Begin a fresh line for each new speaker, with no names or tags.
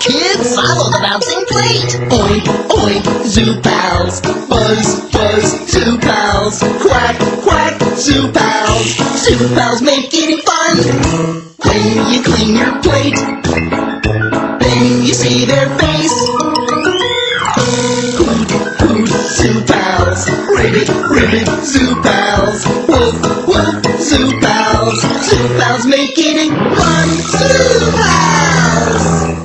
kids, follow the bouncing plate. Oink, oink, ZooPals. Buzz, buzz, ZooPals. Quack, quack, ZooPals. ZooPals make eating fun. When you clean your plate, then you see their face. Hoot, hoot, ZooPals. Ribbit, ribbit, ZooPals. Woof, woof, ZooPals. ZooPals make eating fun. ZooPals!